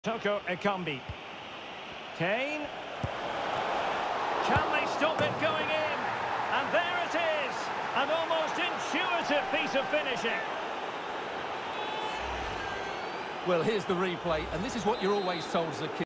Toko Ekambi. Kane. Can they stop it going in? And there it is! An almost intuitive piece of finishing. Well, here's the replay, and this is what you're always told as a kid.